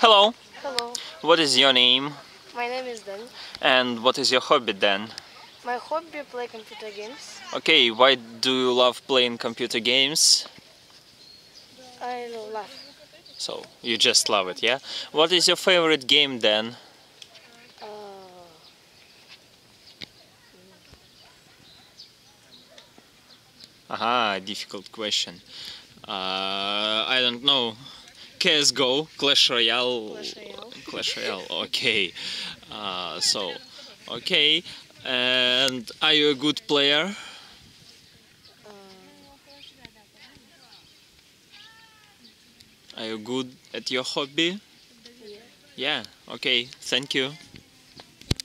Hello, Hello, what is your name my name is Dan. and what is your hobby then? My hobby play computer games. Okay, why do you love playing computer games? I love So, you just love it, yeah? What is your favorite game then? uh, Aha, difficult question. I don't know. CSGO, Clash Royale. Clash Royale. Clash Royale, okay. Okay. And are you a good player? Uh, Are you good at your hobby? yeah. Yeah, okay, thank you.